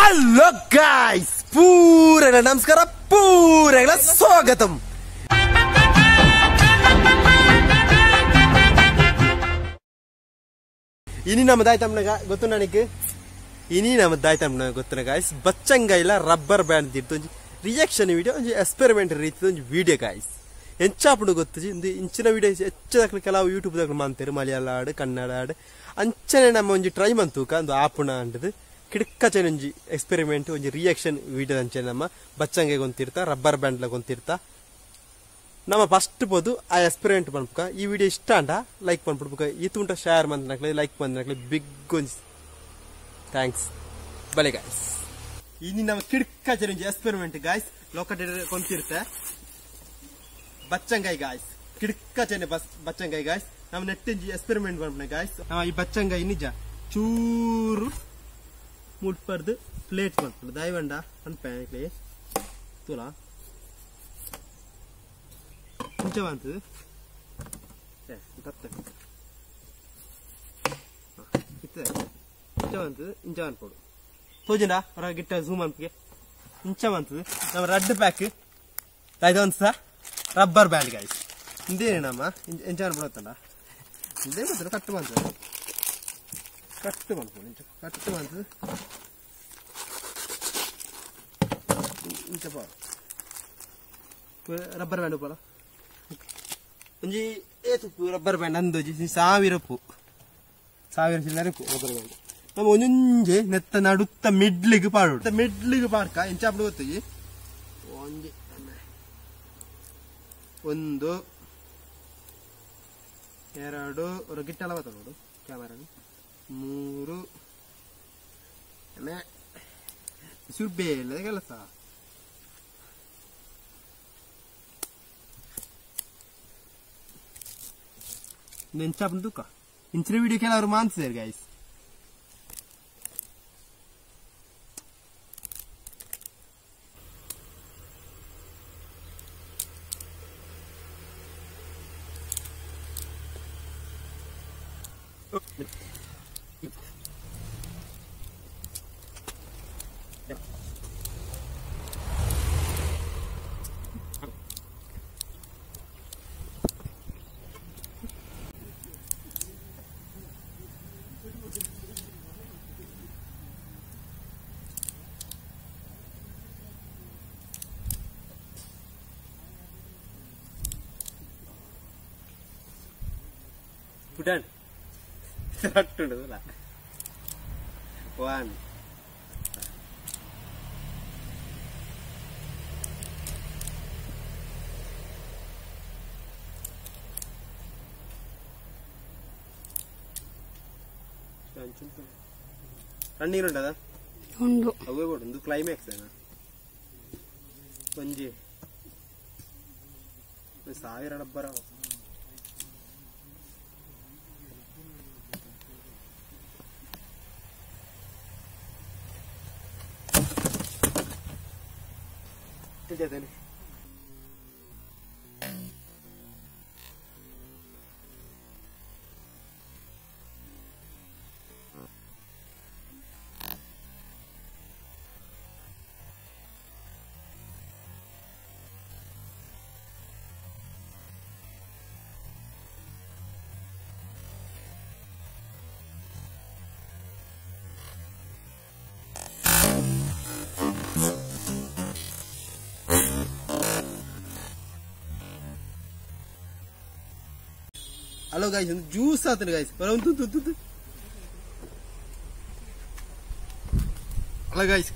Hello guys, ಪೂರಗಳ ನಮಸ್ಕಾರ, ಪೂರಗಳ ಸ್ವಾಗತಂ. ಇನಿ ನಮ್ಮದಾಯ್ತಮ್ಮನ ಗೊತ್ತು ನನಗೆ, ಇನಿ ನಮ್ಮದಾಯ್ತಮ್ಮನ ಗೊತ್ತಿನ ಗಾಯ್ಸ್. ಬಚ್ಚಂಗೈಲ ರಬ್ಬರ್ ಬ್ಯಾಂಡ್ ತಿರ್ತು ಒಂಜಿ ರಿಯಾಕ್ಷನ್ ವಿಡಿಯೋ, ಒಂಜಿ ಎಕ್ಸ್ಪೆರಿಮೆಂಟ್ ರೀತಿ ಒಂಜಿ ವಿಡಿಯೋ ಗಾಯ್ಸ್. ಎಂಚಾಪುಂಡು ಗೊತ್ತಜಿ ಒಂದು ಇಂಚಿನ ವಿಡಿಯೋ ಹೆಚ್ಚದಾಗ್ಲಿ ಕೆಲವು ಯೂಟ್ಯೂಬ್ ದಾಗ ಮಾಡ್ತಾರೆ, ಮಲಯಾಳ ಹಾಡು, ಕನ್ನಡ ಹಾಡು. ಅಂಚನೆ ನಮ್ಮ ಒಂಜಿ ಟ್ರೈ ಮಂತೂಕ ಒಂದು ಆಪುಣ ಅಂಡದು ಕಿಡಕಚನೆ ಒಂಜಿ ಎಕ್ಸ್ಪೆರಿಮೆಂಟ್, ಒಂಜಿ ರಿಯಾಕ್ಷನ್ ವಿಡಿಯೋ ಅಂಚೆ ನಮ್ಮ ಬಚ್ಚಂಗೆ ಗೊಂತಿರ್ತಾ, ರಬ್ಬರ್ ಬ್ಯಾಂಡ್ ಗೊಂತಿರ್ತಾ. ನಮ್ಮ ಫಸ್ಟ್ ಬೋದು ಆ ಎಕ್ಸ್ಪೆರಿಮೆಂಟ್ ಪನ್ಪುಕ. ಈ ವಿಡಿಯೋ ಇಷ್ಟ ಅಂಡ ಲೈಕ್ ಪನ್ಪುಡ್ಬೇಕ, ಈ ತುಂಟ ಶೇರ್ ಮಂತ್ನಕ್ಲೆ ಲೈಕ್ ಬಂದ್ನಕ್ಲೆ ಬಿಗ್ ಒಂಜಿ ಥ್ಯಾಂಕ್ಸ್ ಬಲೆ ಗಾಯ್ಸ್. ಇನ್ನು ನಮ್ಮ ಕಿಡಕಚನೆ ಒಂಜಿ ಎಕ್ಸ್ಪೆರಿಮೆಂಟ್ ಗಾಯ್ಸ್ ಲೋಕಲ್ ಗೊಂತಿರ್ತೆ ಬಚ್ಚಂಗಾಯಿ ಗಾಯ್ಸ್. ಕಿಡಕಚನೆ ಬಚ್ಚಂಗಾಯಿ ಗಾಯ್ಸ್. ನಮ್ಮ ನೆಟ್ಟಿಂಜಿ ಎಕ್ಸ್ಪೆರಿಮೆಂಟ್ ಪನ್ಪುನ ಗಾಯ್ಸ್. ಈ ಬಚ್ಚಂಗಾಯಿ ನಿಜ ಚೂರು ಮುಟ್ಪರ್ದು ಪ್ಲೇಟ್ ಮಾಡ್ಕೊಂಡು ದಯವಂಡ ಅನ್ಪೇ ತುಲಾ ಇಂಚ ಬಂತದು ಇಂಚ ಬಂತದು ಇಂಚ ಅನ್ಕೊಡು ತೋಜಿಂಡ ಹೊರ ಗಿಟ್ಟ ಝೂಮ್ ಅನ್ಪಿಗೆ ಇಂಚ ಬಂತದು. ನಮ್ಮ ರೆಡ್ ಪ್ಯಾಕ್ ಇದೊಂದು ಸಹ ರಬ್ಬರ್ ಬ್ಯಾಂಡ್ ಗಾಯ್ಸ್. ಇಂದೇನೆ ನಮ್ಮ ಇಂಚ ಅನ್ಬಿಡತ್ತಲ್ಲ, ಇದೇ ಬಂತದ ಕಟ್ಟು ಬಂತದ, ಕಟ್ಟು ಬಂದ್ಕೊಂಡು ಇಂಚ ಕಟ್ಟು ಬಂತದು ಇಂಚ ಪಾ ರಬ್ಬರ್ ಬ್ಯಾಂಡ್ ಉಪ್ಪಲ್ಲ ಒಂಜಿ ಏತುಪ್ಪು ರಬ್ಬರ್ ಬ್ಯಾಂಡ್ ಅಂದೋಜಿ 1000 ಉಪ್ಪು, 1000 ಚಿಲ್ಲರೆ ಉಪ್ಪು ರಬ್ಬರ್ ಬ್ಯಾಂಡ್. ನಮ್ಮ ಒಂಜೊಂಜೆ ನೆತ್ತ ನಡುತ್ತ ಮಿಡ್ಲಿಗೆ ಪಾಡು, ಮಿಡ್ಲಿಗೆ ಪಾಡ್ಕ ಇಂಚಾಪಡು ಗೊತ್ತಜಿ. ಒಂಜಿ ಒಂದು ಎರಡು ಅವ್ರ ಗಿಟ್ಟೆಲ್ಲ ಬತ್ತ ನೋಡು ಕ್ಯಾಮರಾ, 3 ಸುರ್ಬೆ ಇಲ್ಲ ಕೆಲಸ. ನೆಂಚಾಪನ್ ತೂಕ ಇಂಚಿನ ವಿಡಿಯೋ ಕೆಲವರು ಮಾನ್ಸಿದ್ದಾರೆ guys. Pudan, satu dulu lah. 1. Running udah dah? Undu. Aku buat untuk climax ya na. Panji. Saya ada berapa? Tidak ada nih. Halo guys, juice atau guys? Baru tuh. Halo guys,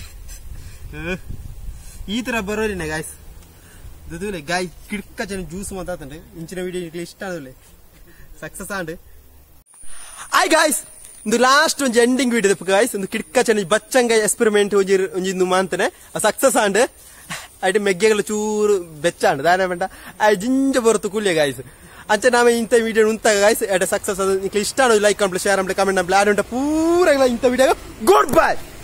ini terbaru ini guys. Tuh le guys, kita jadi juice mata tante. Incina video ini lista tuh le. Success ande. Hi guys, itu last one ending video tuh guys. Itu kita jadi bacanga experiment unjir numantene. Success ande. Ada megia kalau cur beca ande. Dah namanya. Ada jinja baru tuh kuliah guys. ಅಂಚೆ ನಾವೇ ಇಂಥ video ಉಂತ guys ಎಡ success ಅದು ನಿಮಗೆ ಇಷ್ಟ like complete share complete comment complete ಆಡ್ ಉಂಟ ಪೂರ ಇಂಥ ವಿಡಿಯೋ ಗುಡ್ ಬೈ.